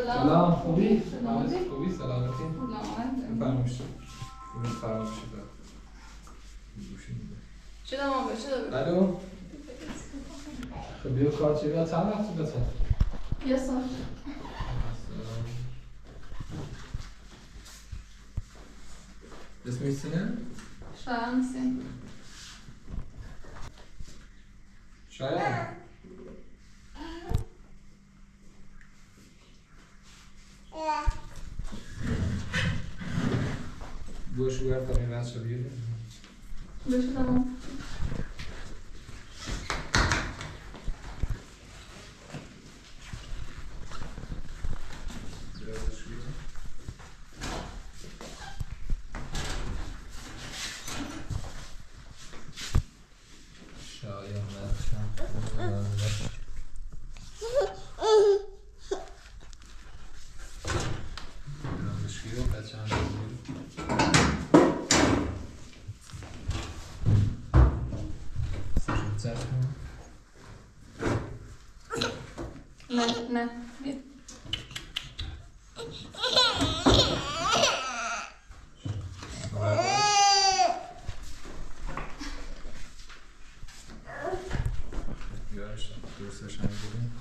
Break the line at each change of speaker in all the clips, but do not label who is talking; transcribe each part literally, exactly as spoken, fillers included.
سلام خوبی؟
سلامتی؟
خوبی سلامتی؟
سلامتی؟
فراموشی فراموشی دار
چه دارم به چه دارم؟
الو خب بیا کار چه بیا چند وقت بتا؟
یه سال
اسمش چیه؟
شاید سین
شاید گوش بگرد تا این بچه بیاری
بشه دارم نه نه بیا
درستش هم بودیم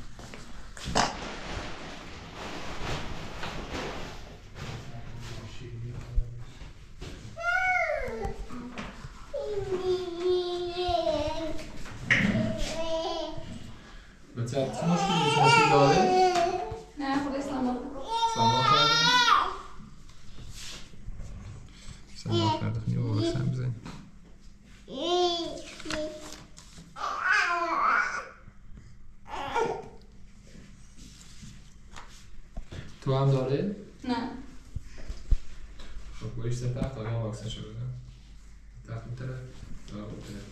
بچه هفته مشکلی مشکلی داره؟
نه خودش سما
سما کردیم سما کرده خیلی باقش هم بزنیم تو هم داره؟
نه
خب باید سه تخت آگه هم واکسن شده بودم تخت اون طرف آه اون طرف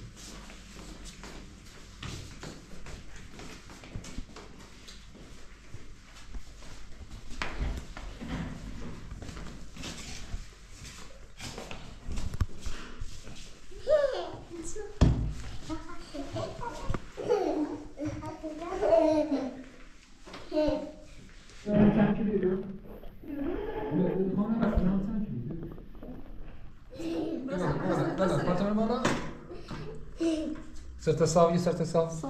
سرت صاف یه سرت صاف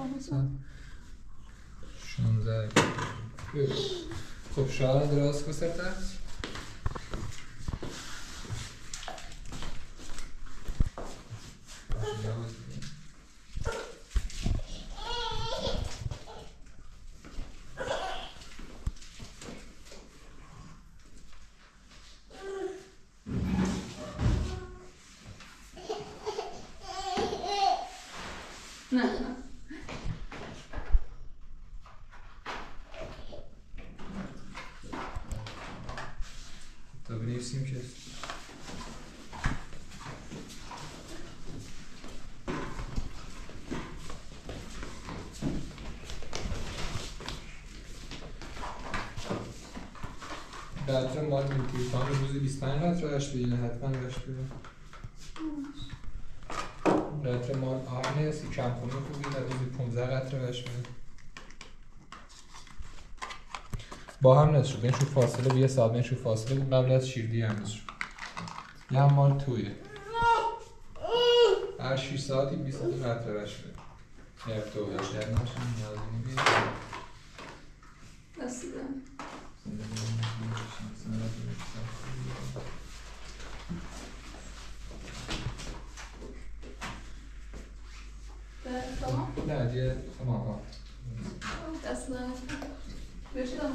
شانزده خب شاید دراز کو سرت
نه نه
تا بنویسیم که قطره مال میتونی تا روزی بیست و پنج قطره هشت بدین حتما هشت بدین قطره مال آهن هستی کم کنی خوبی در روزی پونزده قطره هشت بدین با هم نشد بینشون فاصله به یه ساعت بینشون فاصله بود قبل از شیردی هم نشد یه هم مال تویه هر شیش ساعتی بیست قطره هشت بدین یه تو هشت در نشون نیازی نبید
رسیدم تمام؟
نه دیگه تمام ها
دست نه بشه دارم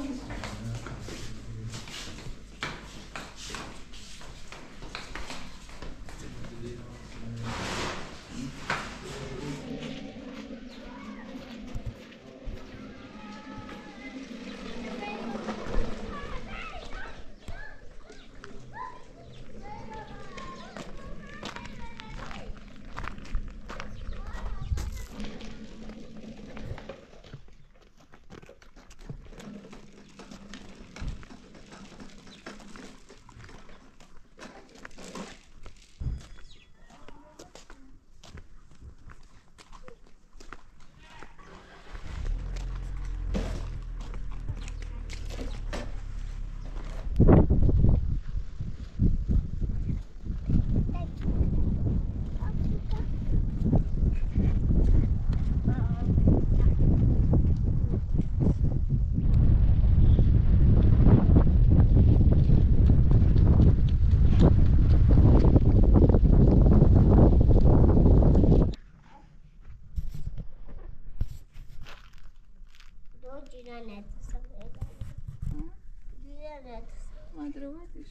Madre vadis.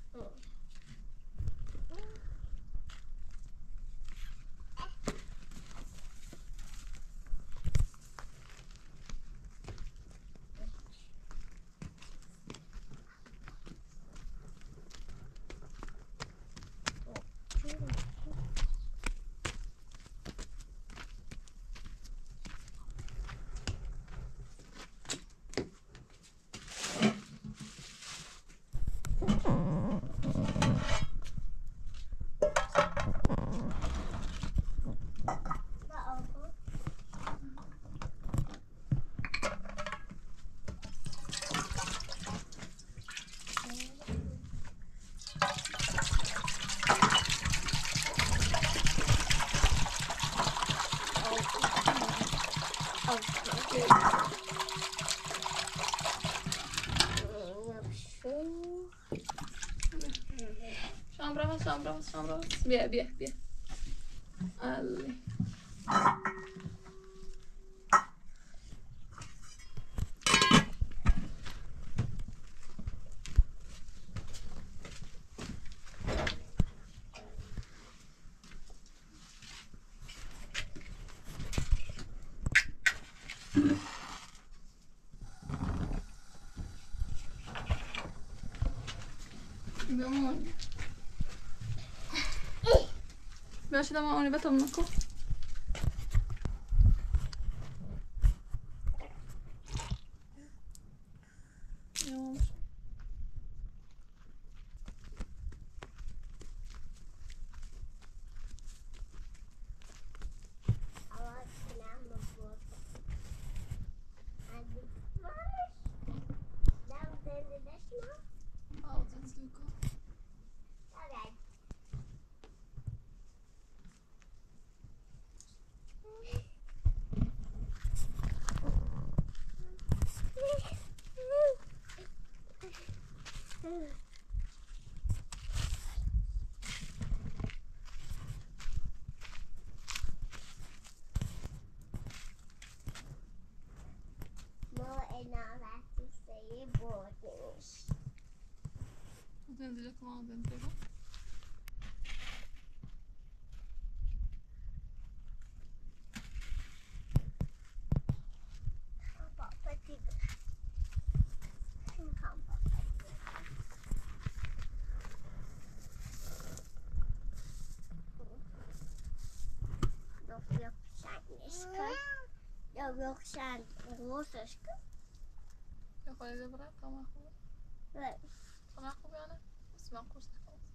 Şam brava, şam brava, şam brava. Bia, bia, bia. Ali. Vamos. Bia da mão, vai tomar co. Dentro com a dentro.
Jag vill också en roserska.
Jag får det bra, ta mig ihåg.
Nej.
Ta mig ihåg gärna. Smaka kost.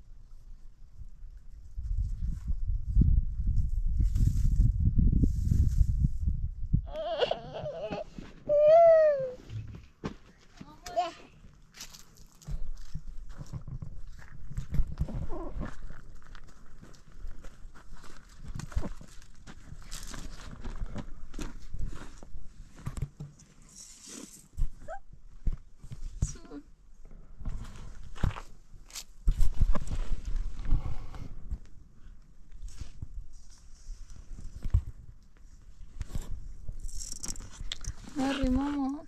Harry, mamma.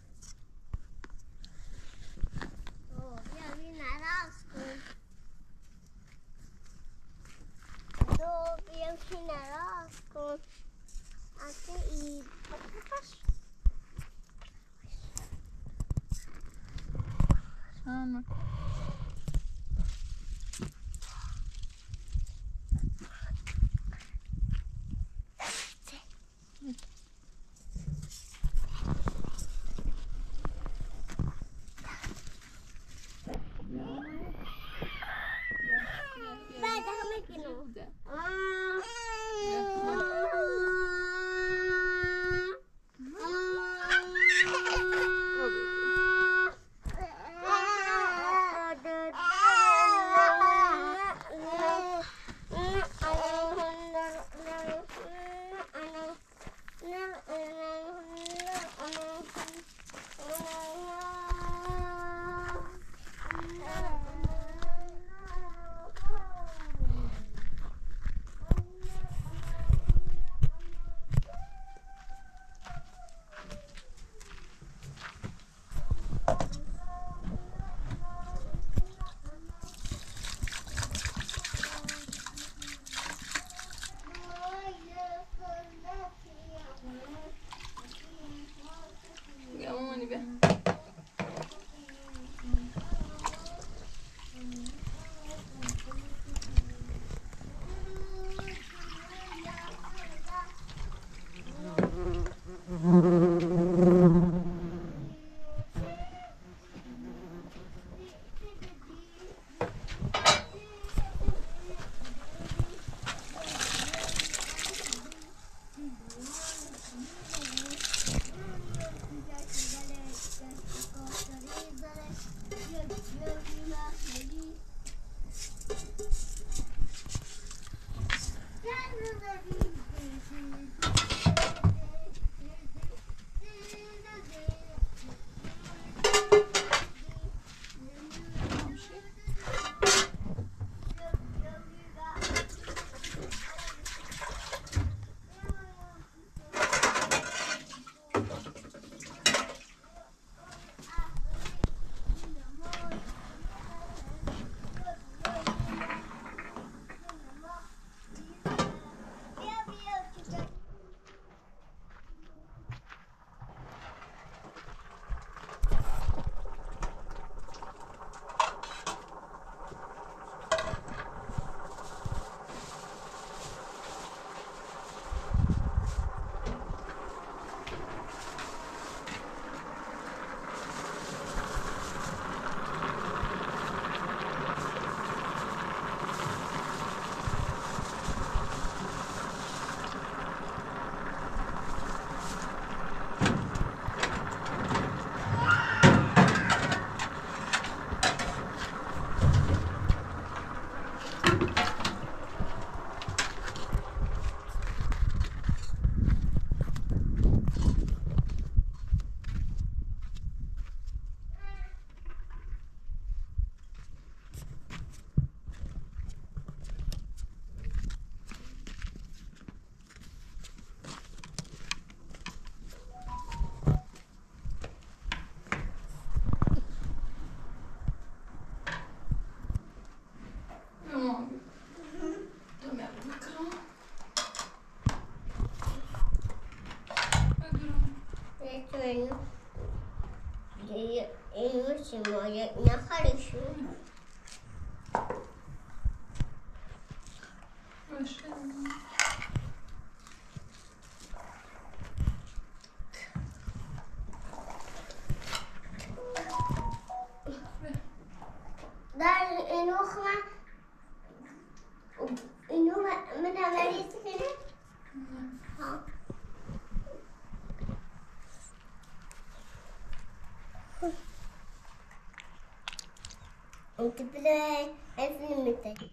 Åh, jag vill ha raskor. Då vill jag ha raskor. Alltså i portrays.
Anna.
مایه اینا خالیشون
باشه
در اینو من اینو من عملیت کنه ها انت بلا عايزين متى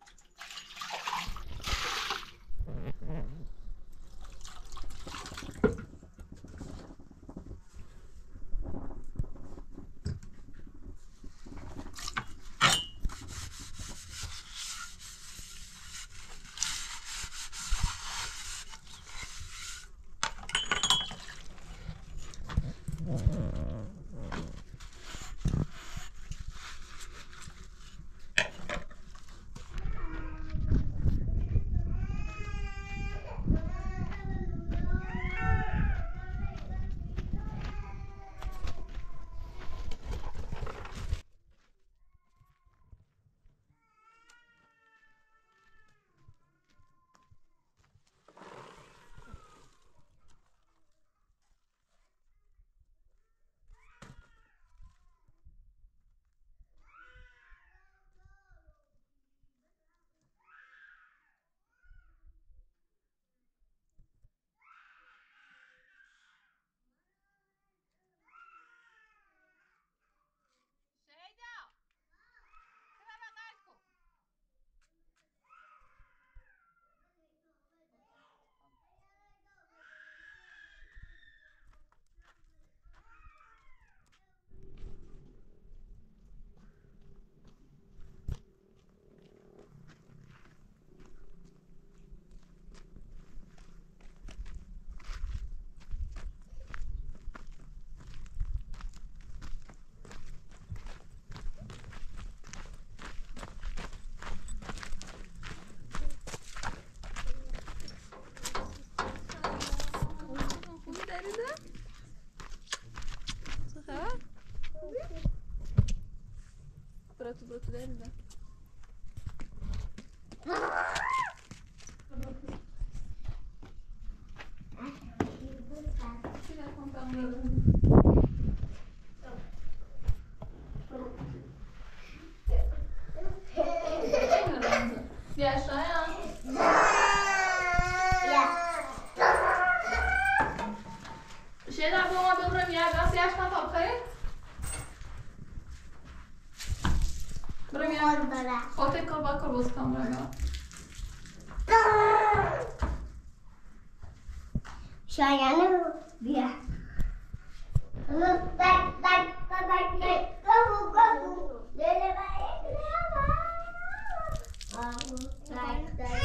Burası burası değil mi? Yaşa ya. Şeyler bu ama böbrem yer nasıl yaştan toplayın? Böbrem yer. Otek korba korbası kamera.
Şayanı bir. Tak tak tak tak tak. Kamu kamu. Lele baik lama. Kamu tak tak.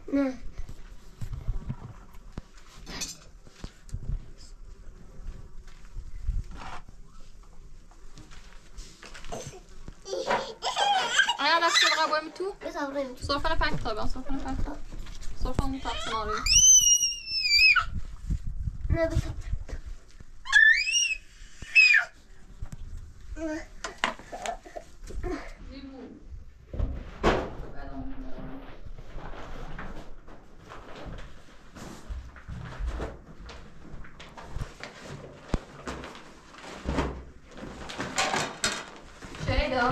نه
Aynen bak şöyle kabuğa mı tu?
Jag sa det inte.
Står för en effekt Torbjörn, står för en effekt. Står för en plats scenario.
Nej, vi tar.
Şey då.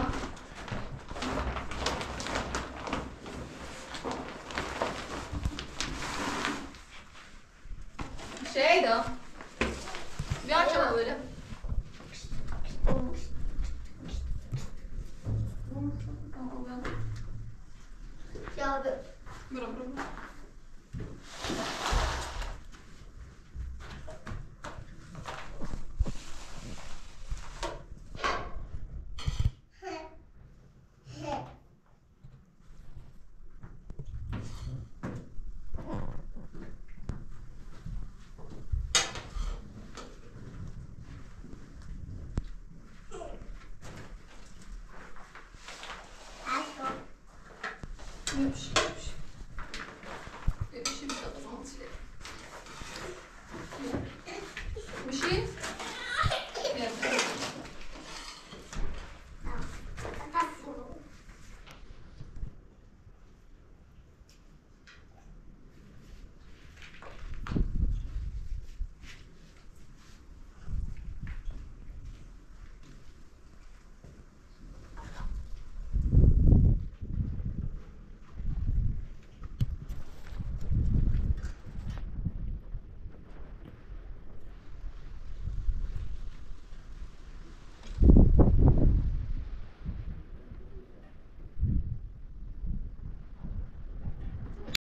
Şey då. Bir açalım böyle.
Ja, vi.
Bra, bra, bra. Już.